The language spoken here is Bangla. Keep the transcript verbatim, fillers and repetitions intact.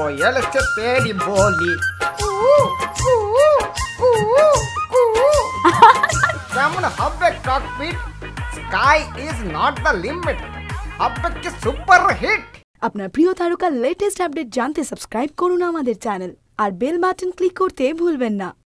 কোয়েল সে তেরি বলি কেমন হবে cockpit sky is not the limit হবে কি সুপার হিট আপনার প্রিয় তারকার লেটেস্ট আপডেট জানতে সাবস্ক্রাইব করুন আমাদের চ্যানেল আর বেল বাটন ক্লিক করতে ভুলবেন না।